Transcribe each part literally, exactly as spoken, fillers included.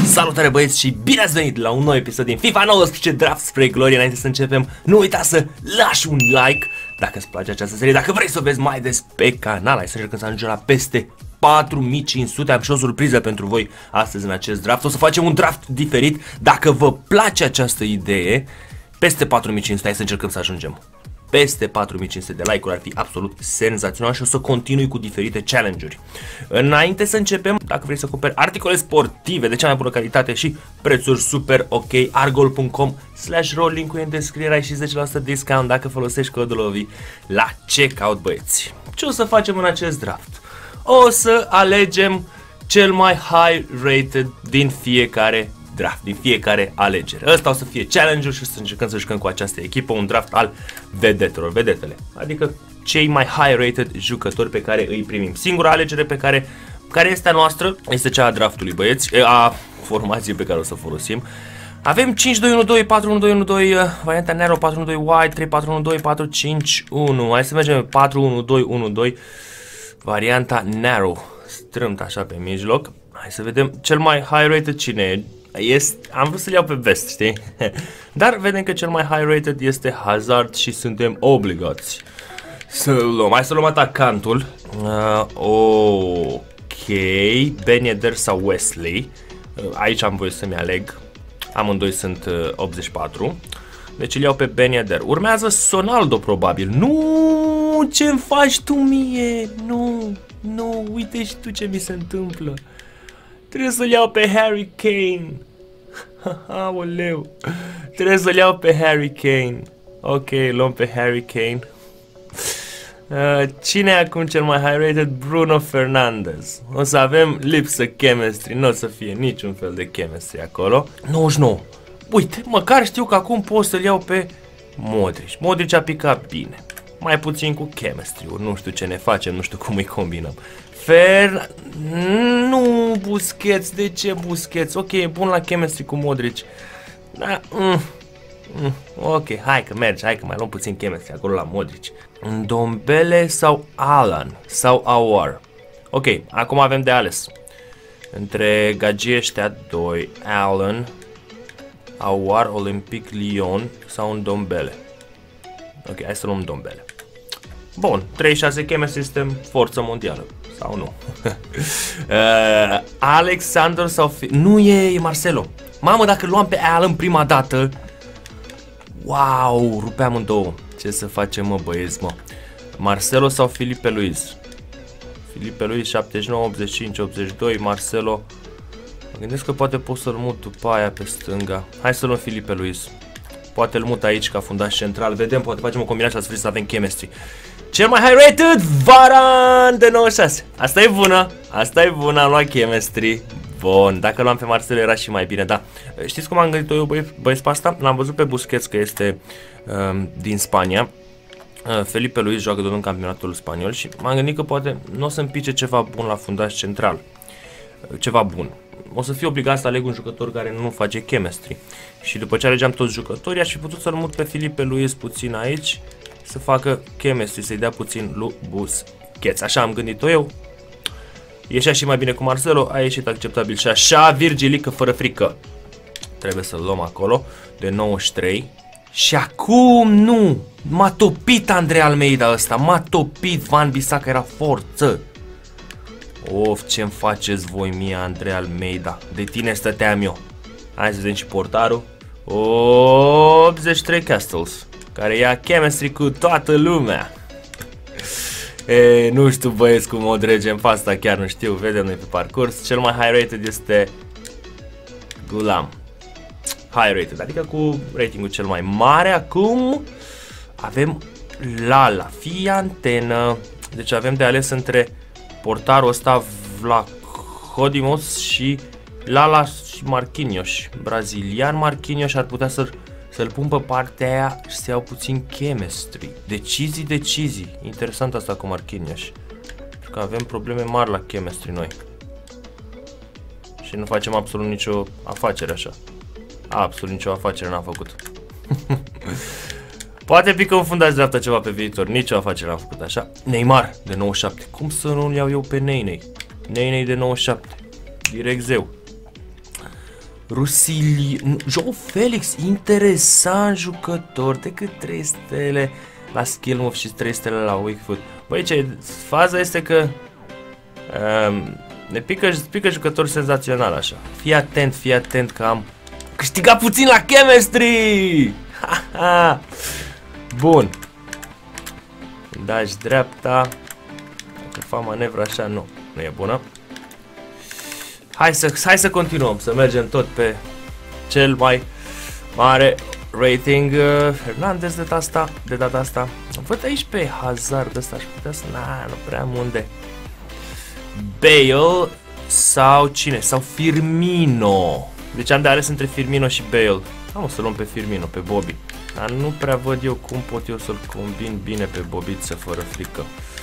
Salutare băieți și bine ați venit la un nou episod din FIFA nouăsprezece Draft spre glorie. Înainte să începem, nu uita să lași un like dacă îți place această serie, dacă vrei să o vezi mai des pe canal. Hai să încercăm să ajungem la peste patru mii cinci sute. Am și o surpriză pentru voi astăzi în acest draft. O să facem un draft diferit. Dacă vă place această idee, peste patru mii cinci sute, hai să încercăm să ajungem peste patru mii cinci sute de like-uri, ar fi absolut senzațional și o să continui cu diferite challenge-uri. Înainte să începem, dacă vrei să cumperi articole sportive de cea mai bună calitate și prețuri super ok, argol punct com slash ro, link-ul e în descriere, ai și zece la sută discount dacă folosești codul O V I la checkout, băieți. Ce o să facem în acest draft? O să alegem cel mai high rated din fiecare draft, din fiecare alegere. Ăsta o să fie challenge-ul și o să încercăm să jucăm cu această echipă un draft al vedetelor, vedetele. Adică cei mai high rated jucători pe care îi primim. Singura alegere pe care, care este a noastră este cea a draftului, băieți, a formației pe care o să folosim. Avem cinci doi unu doi, patru unu doi unu doi, varianta narrow, patru unu doi wide, trei patru unu doi, patru cinci unu. Hai să mergem patru unu doi unu doi, varianta narrow, strâmt așa pe mijloc. Hai să vedem cel mai high rated cine e. Este, am vrut să-l iau pe best, știi? Dar vedem că cel mai high rated este Hazard și suntem obligați să-l luăm. Hai să luăm atacantul. uh, Ok, Ben Yedder sau Wesley. uh, Aici am voie să-mi aleg. Amândoi sunt uh, optzeci și patru. Deci îl iau pe Ben Yedder. Urmează Sonaldo probabil. Nu, ce-mi faci tu mie? Nu, nu, uite și tu ce mi se întâmplă. Trebuie să-l iau pe Harry Kane. Aoleu. Trebuie să-l iau pe Harry Kane. Ok, luăm pe Harry Kane. uh, Cine e acum cel mai high rated? Bruno Fernandes. O să avem lipsă chemistry. Nu o să fie niciun fel de chemistry acolo. nouăzeci și nouă. Uite, măcar știu că acum pot să-l iau pe Modric. Modric a picat bine. Mai puțin cu chemistry-uri. Nu știu ce ne facem, nu știu cum îi combinăm. Fer... Nu, Busquets, de ce Busquets? Ok, e bun la chemistry cu Modric. Da, mm, mm, ok, hai că merge, hai că mai luăm puțin chemistry acolo la Modric. Ndombele sau Alan sau Aouar. Ok, acum avem de ales între gagii ăștia doi, Alan, Aouar, Olympique Lyon sau Ndombele. Ok, hai să luăm Ndombele. Bun, treizeci și șase chemistry, suntem forță mondială. Sau nu? uh, Alexander sau... Fi nu e, e Marcelo. Mamă, dacă luam pe Alan prima dată. Wow, rupeam în două. Ce să facem, mă, băieți, mă? Marcelo sau Filipe Luis? Filipe Luis, șaptezeci și nouă, optzeci și cinci, optzeci și doi. Marcelo. Mă gândesc că poate pot să-l mut după aia pe stânga. Hai să luăm Filipe Luis. Poate îl mut aici ca fundaș central. Vedem, poate facem o combinație la să avem chemistry. Cel mai high rated, Varane de nouăzeci și șase. Asta e bună, asta e bună, am luat chemistry. Bun, dacă luam pe Marcelo era și mai bine, da. Știți cum am gândit-o eu, băi, băieți, pe asta? L-am văzut pe Busquets că este um, din Spania. uh, Felipe Luis joacă tot în campionatul spaniol și m-am gândit că poate nu o să-mi pice ceva bun la fundaș central. uh, Ceva bun. O să fiu obligat să aleg un jucător care nu face chemistry. Și după ce alegeam toți jucătorii, aș fi putut să-l mut pe Felipe Luis puțin aici, să facă chemistry, să-i dea puțin lui Busquets. Așa am gândit-o eu. Ieșea și mai bine cu Marcelo, a ieșit acceptabil și așa. Virgilică fără frică. Trebuie să-l luăm acolo, de nouăzeci și trei. Și acum nu! M-a topit Andrei Almeida ăsta, m-a topit Van Bissaka, era forță. Of, ce-mi faceți voi mie, Andrei Almeida? De tine stăteam eu. Hai să vedem și portarul. optzeci și trei Castles, care ia chemistry cu toată lumea. E, nu știu, băieți, cum o dregem pe asta, chiar nu știu, vedem noi pe parcurs. Cel mai high rated este Gulam. High rated, adică cu ratingul cel mai mare. Acum avem Lala, fii antenă. Deci avem de ales între portarul ăsta Vlachodimos și Lala și Marquinhos. Brazilian Marquinhos ar putea să Să-l pun pe partea aia și să iau puțin chemistry. Decizii, decizii. Interesant asta cu Marquinhos. Pentru că avem probleme mari la chemistry noi. Și nu facem absolut nicio afacere așa. Absolut nicio afacere n-am făcut. Poate pică un fundaș dreapta ceva pe viitor. Nici o afacere n-am făcut așa. Neymar de nouăzeci și șapte. Cum să nu-l iau eu pe Ney Ney? Ney Ney de nouăzeci și șapte. Direct zeu. Rusili... Joe Felix, interesant jucător. Decât trei stele la skill move și trei stele la weak foot. Băi, ce faza este că um, ne pică, pică jucători senzațional așa. Fii atent, fii atent că am câștigat puțin la chemistry! Ha, ha. Bun. Daci dreapta. Dacă fac manevra așa, nu. Nu e bună. Hai să, hai să continuăm, să mergem tot pe cel mai mare rating. uh, Hernandez de data asta, de data asta. Văd aici pe Hazard ăsta, aș putea să... Na, nu prea am unde. Bale sau cine? Sau Firmino. Deci am de ales între Firmino și Bale. Am o să luăm pe Firmino, pe Bobby. Dar nu prea văd eu cum pot eu să-l combin bine pe Bobiță fără frică.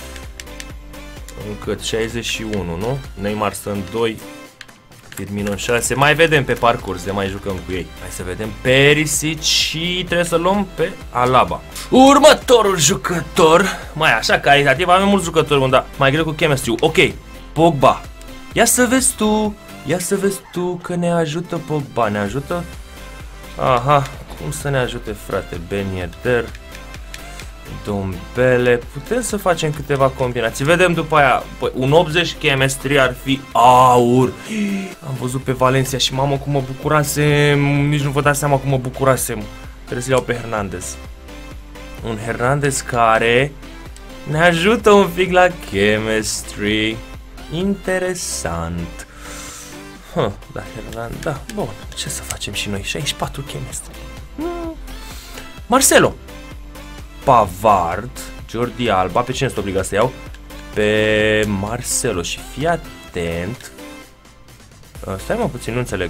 Încât șaizeci și unu, nu? Neymar stă în doi, Firmino în șase. Mai vedem pe parcurs, de mai jucăm cu ei. Hai să vedem Perisic și trebuie să luăm pe Alaba. Următorul jucător, mai așa calitativ, avem mulți jucători, dar mai greu cu chemistry. Ok, Pogba. Ia să vezi tu, ia să vezi tu că ne ajută Pogba, ne ajută? Aha, cum să ne ajute, frate? Ben Yedder, Dombele. Putem să facem câteva combinații. Vedem după aia. Păi, un optzeci chemistry ar fi aur. Am văzut pe Valencia și mamă cum mă bucurasem. Nici nu vă dați seama cum mă bucurasem. Trebuie să iau pe Hernandez. Un Hernandez care ne ajută un pic la chemistry. Interesant. Huh, da, Hernandez. Da, bun. Ce să facem și noi? șaizeci și patru chemistry. Hmm. Marcelo. Pavard, Jordi Alba, pe cine sunt obligat să iau? Pe Marcelo și fii atent. Uh, stai mă puțin, nu înțeleg.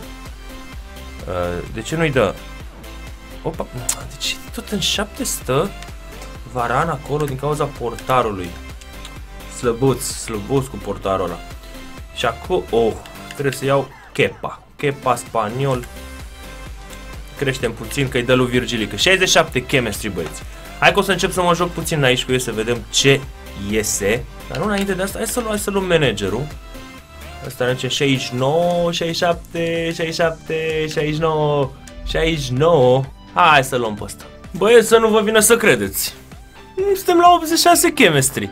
Uh, de ce nu-i dă? Opa, deci tot în șapte stă Varan acolo din cauza portarului. Slăbuț, slăbuț cu portarul ăla. Și acum, oh, trebuie să iau Kepa. Kepa spaniol. Creștem puțin că-i dă lui Virgilică. șaizeci și șapte chemistry, băieți. Hai că o să încep să mă joc puțin aici cu ei să vedem ce iese. Dar nu înainte de asta, hai să luăm, hai să luăm managerul. Asta ne zice șaizeci și nouă, șaizeci și șapte, șaizeci și șapte, șaizeci și nouă, șaizeci și nouă. Hai să luăm pe ăsta. Băieți, să nu vă vină să credeți. Suntem la optzeci și șase chemistry.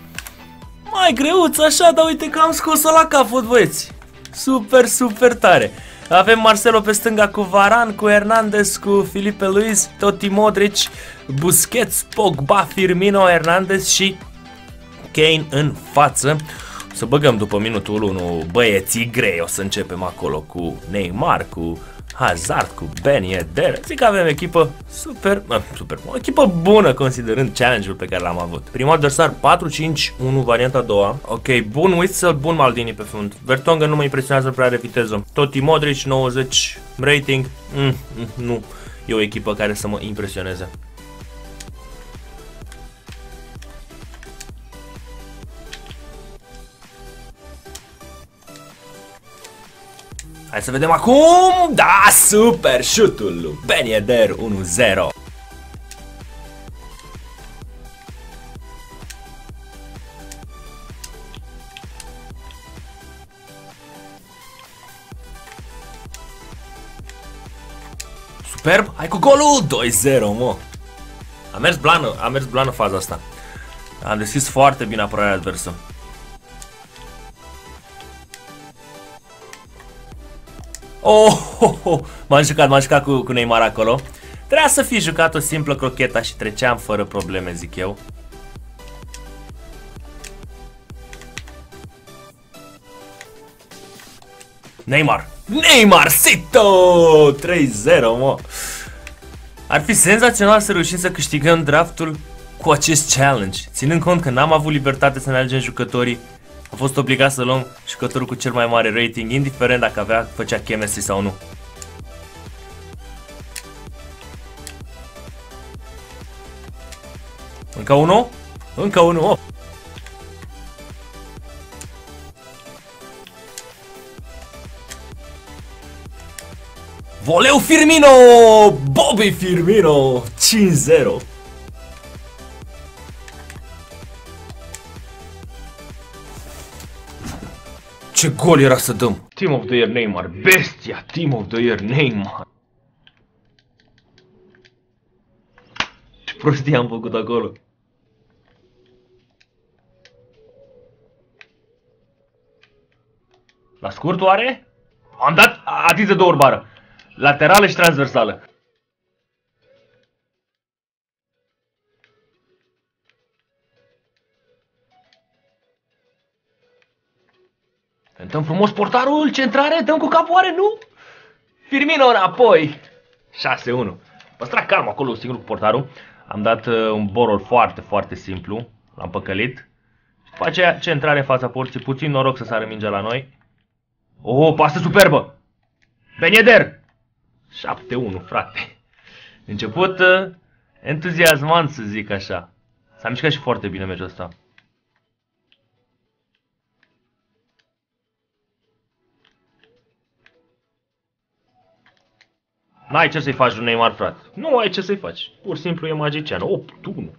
Mai greuț așa, dar uite că am scos-o la capăt, băieți. Super, super tare. Avem Marcelo pe stânga cu Varan, cu Hernandez, cu Filipe Luis, Totti Modric, Busquets, Pogba, Firmino, Hernandez și Kane în față. O să băgăm după minutul unu băieții grei, o să începem acolo cu Neymar, cu Hazard, cu Ben Yedder. Zic că avem echipă super, uh, super, o echipă bună considerând challenge-ul pe care l-am avut. Primul adversar patru cinci unu, varianta a doua. Ok, bun Witsel, bun Maldini pe fund. Vertonghen nu mă impresionează prea are viteză. Totti Modric, nouăzeci rating. Mm, mm, nu, e o echipă care să mă impresioneze. Hai să vedem acum. Da, super shoot-ul lui Ben Yedder, unu zero. Superb, hai cu golul, doi zero, mă. A mers blană, a mers blană faza asta. Am deschis foarte bine apărarea adversă. Oh, oh, oh. M-am jucat, m-am jucat cu, cu Neymar acolo. Trebuia să fi jucat o simplă crocheta și treceam fără probleme, zic eu. Neymar, Neymar, Sito, trei zero, mă. Ar fi senzațional să reușim să câștigăm draftul cu acest challenge, ținând cont că n-am avut libertate să ne alegem jucătorii. Am fost obligat să luăm jucătorul cu cel mai mare rating, indiferent dacă avea, făcea chemistry sau nu. Încă unul? Încă unul, oh. Voleu Firmino! Bobby Firmino! cinci zero. Ce gol era să dăm! Team of the Year Neymar, bestia! Team of the Year Neymar! Ce prostie am făcut acolo! La scurt oare? Am dat atins de două ori bară. Laterală și transversală. Cântăm frumos portarul, centrare, dăm cu capul, oare nu? Firmino înapoi. șase unu. Păstra calm acolo singur cu portarul. Am dat uh, un borol foarte, foarte simplu. L-am păcălit. După aceea centrare în fața porții. Puțin noroc să sară mingea la noi. Oh, pasă superbă. Ben Yedder. șapte unu, frate. Început uh, entuziasmant, să zic așa. S-a mișcat și foarte bine meciul ăsta. N-ai ce să-i faci lui Neymar, frate. Nu ai ce să-i faci. Pur și simplu e magician. opt unu.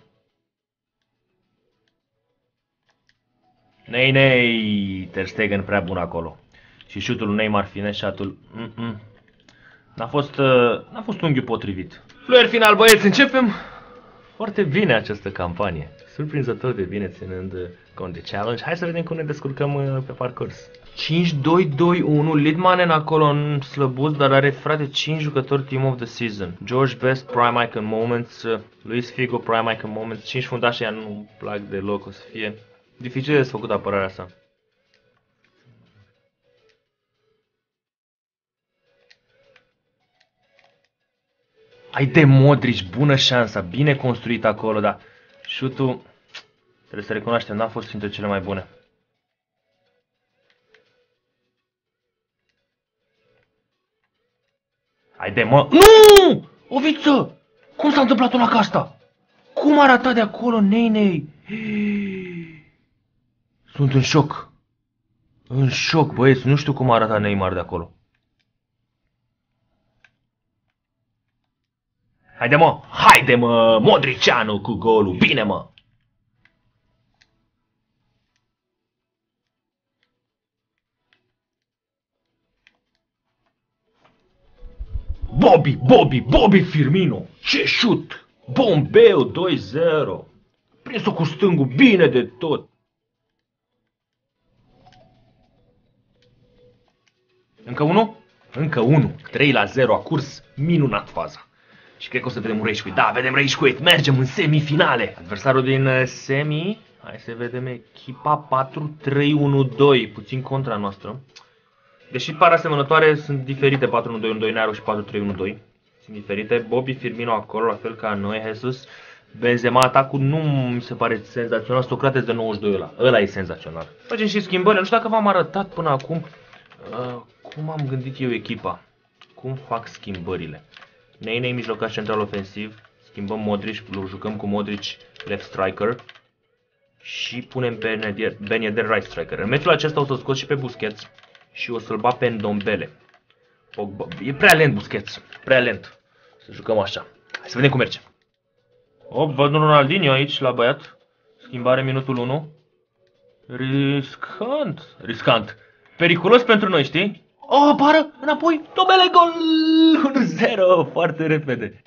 Nei, nei. Ter Stegen prea bun acolo. Și șutul lui Neymar, fine, șatul. Mm -mm. N-a fost, uh, n-a fost unghiul potrivit. Fluier final, băieți, începem foarte bine această campanie. Surprinzător de bine ținând cont de challenge. Hai să vedem cum ne descurcăm uh, pe parcurs. cinci doi doi unu, Lidmanen acolo în slăbuț, dar are, frate, cinci jucători Team of the Season. George Best, Prime Icon Moments, uh, Luis Figo, Prime Icon Moments, cinci fundași, ea nu-mi plac deloc, o să fie dificil de desfăcut apărarea asta. Ai de Modric, bună șansa, bine construit acolo, dar șutul, trebuie să recunoaștem, n-a fost printre cele mai bune. Hai de mă... Nu! O viță! Cum s-a întâmplat una ca asta? Cum a ratat de acolo, nei-nei? Sunt în șoc. În șoc, băieți, nu știu cum a ratat Neymar de acolo. Haide mă, haide mă, Modricianu cu golul, bine mă! Bobby, Bobby, Bobby Firmino, ce șut! Bombeu, doi zero. Prins-o cu stângul, bine de tot. Încă unul? Încă unul, trei la zero, a curs minunat faza. Și cred că o să vedem un Rage Quit. Da, vedem Rage Quit. Mergem în semifinale. Adversarul din semi. Hai să vedem echipa patru trei unu doi. Puțin contra noastră. Deși par asemănătoare, sunt diferite patru unu doi unu doi Nero și patru trei unu doi. Sunt diferite. Bobby Firmino acolo, la fel ca noi. Jesus. Benzema, atacul nu mi se pare senzațional. Socrates de nouăzeci și doi ăla. Ăla e senzațional. Facem și schimbări. Nu știu dacă v-am arătat până acum uh, cum am gândit eu echipa. Cum fac schimbările. Nei-nei mijlocaș central ofensiv, schimbăm Modric, jucăm cu Modric left striker și punem Ben Yedder right striker. În meciul acesta o să scot și pe Busquets și o să-l bat pe Ndombele. E prea lent Busquets, prea lent. Să jucăm așa. Hai să vedem cum merge. Oh, văd un Ronaldinho aici la băiat. Schimbare minutul unu. Riscant, riscant. Periculos pentru noi, știi? Oh, pară, înapoi, Ndombele, gol! unu zero, foarte repede.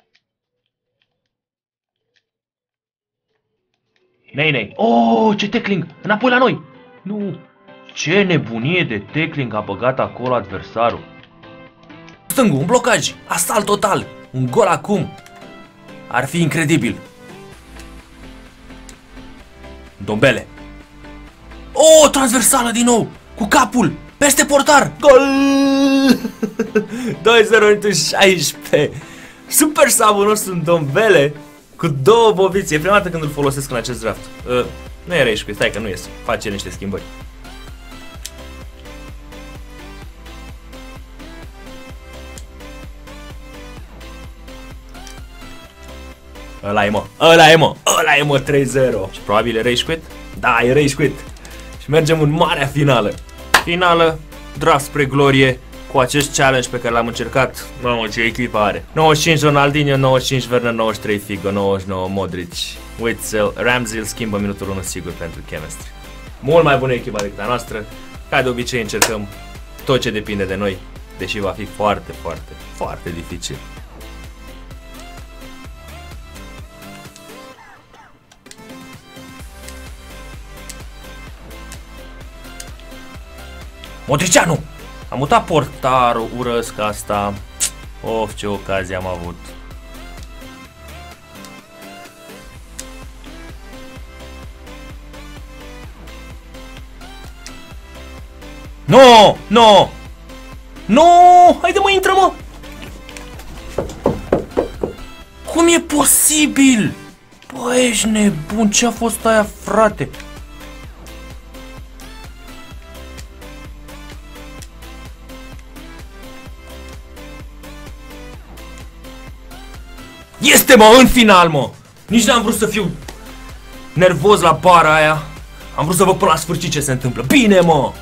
Nei-nei. Oh, ce tackling! Înapoi la noi! Nu! Ce nebunie de tackling a băgat acolo adversarul. Stângul, un blocaj, asalt total, un gol acum. Ar fi incredibil. Ndombele. Oh, transversală din nou, cu capul, peste portar. Gol! doi zero în șaisprezece. Super sabul nostru Ndombele cu două bobițe. E prima dată când îl folosesc în acest draft. uh, Nu e Rage Quit, stai că nu este. Face niște schimbări. Ăla e mă, ăla e mă, ăla e mă, trei zero. Și probabil e Rage Quit? Da, e Rage Quit. Și mergem în marea finală. Finală, draft spre glorie. Cu acest challenge pe care l-am încercat. Mamă, ce echipă are. nouăzeci și cinci Ronaldinho, nouăzeci și cinci Werner, nouăzeci și trei Figo, nouăzeci și nouă Modric, Witzel, Ramsey îl schimbă minutul unu sigur pentru chemistry. Mult mai bună echipa decât a noastră. Ca de obicei încercăm tot ce depinde de noi, deși va fi foarte, foarte, foarte dificil. Modricianu! Am mutat portarul, urăsc asta. Of, ce ocazie am avut. No! No! No! Haide mă, intră mă! Cum e posibil? Bă, ești nebun, ce a fost aia, frate? Este, mă, în final, mă! Nici n-am vrut să fiu nervos la bara aia. Am vrut să văd până la sfârșit ce se întâmplă. Bine, mă!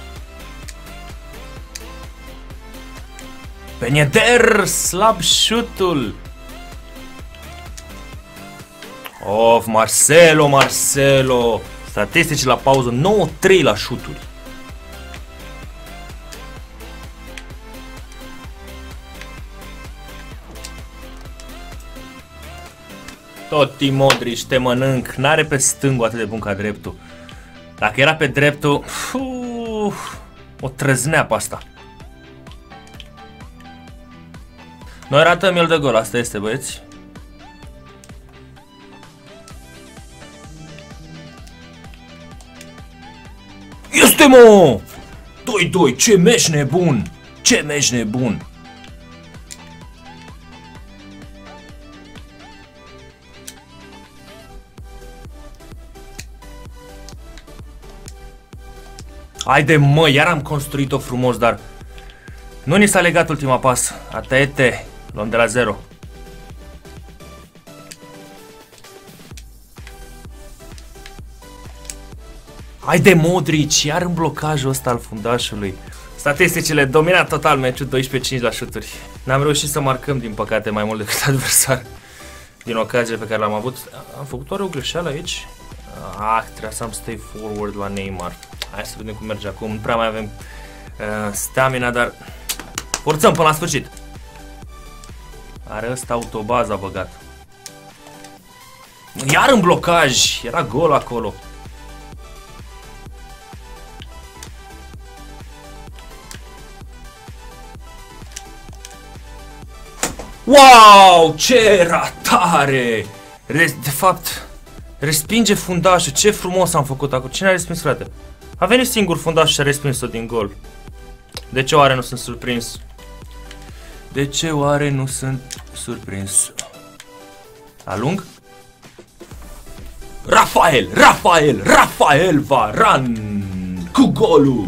Ben Yedder, slab shoot-ul. Of, Marcelo, Marcelo. Statistici la pauză, nouă trei la shoot-uri. Toti Modric, te mănânc. N-are pe stângul atât de bun ca dreptul. Dacă era pe dreptul, uf, o trăznea pe asta. Noi ratăm el de gol, asta este, băieți. Este, mă! doi doi, ce meci nebun! Ce meci nebun! Haide, mă, iar am construit-o frumos, dar nu ni s-a legat ultima pas. Atete, luăm de la zero. Haide, Modric, iar în blocajul ăsta al fundașului. Statisticile dominat total meciul, doisprezece cinci la șuturi. N-am reușit să marcăm, din păcate, mai mult decât adversar din ocaziile pe care l-am avut. Am făcut oare o greșeală aici? Ah, trebuia să am stay forward la Neymar. Hai să vedem cum merge acum. Nu prea mai avem uh, stamina, dar forțăm până la sfârșit. Are ăsta autobaza băgat. Iar în blocaj. Era gol acolo. Wow, ce ratare! De fapt, respinge fundașul. Ce frumos am făcut acolo. Cine a respins, frate? A venit singur fundașul și a respins-o din gol. De ce oare nu sunt surprins? De ce oare nu sunt surprins? Alung? Rafael! Rafael! Rafael Varane! Cu golul!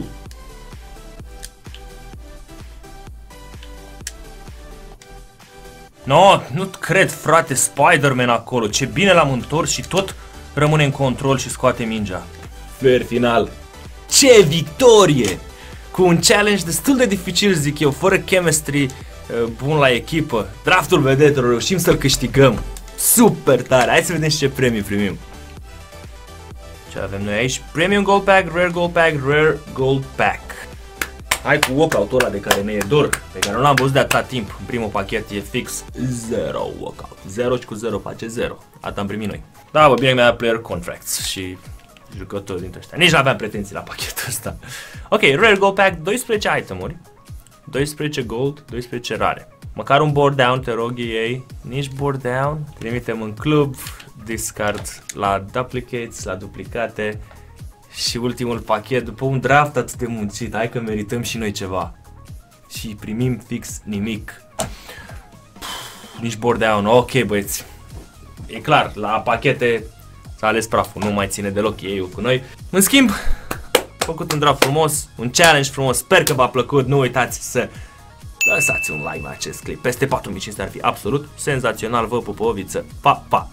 No, nu cred, frate, Spider-Man acolo. Ce bine l-am întors și tot rămâne în control și scoate mingea. Fair final. Ce victorie! Cu un challenge destul de dificil, zic eu, fără chemistry uh, bun la echipă. Draftul vedetelor, reușim să-l câștigăm. Super tare! Hai să vedem și ce premii primim. Ce avem noi aici? Premium Gold Pack, Rare Gold Pack, Rare Gold Pack. Hai cu walkout-ul ăla de care ne e dor, pe care nu l-am văzut de atâta timp. În primul pachet e fix zero walkout. zero și cu zero face zero. Atât am primit noi. Da, bă, bine mi-a player contracts și jucători dintre ăștia. Nici n-aveam pretenții la pachetul ăsta. Ok, Rare Gold Pack, doisprezece itemuri. doisprezece gold, doisprezece rare. Măcar un board down, te rog ei. Nici board down. Trimitem în club. Discard la duplicates, la duplicate. Și ultimul pachet, după un draft atât de muncit, hai că merităm și noi ceva. Și primim fix nimic. Pff, nici board down, ok băieți. E clar, la pachete s-a ales praful, nu mai ține deloc ei cu noi. În schimb, făcut un draft frumos, un challenge frumos, sper că v-a plăcut, nu uitați să lăsați un like la acest clip. Peste patru mii cinci sute ar fi absolut senzațional, vă pup o viță, pa, pa!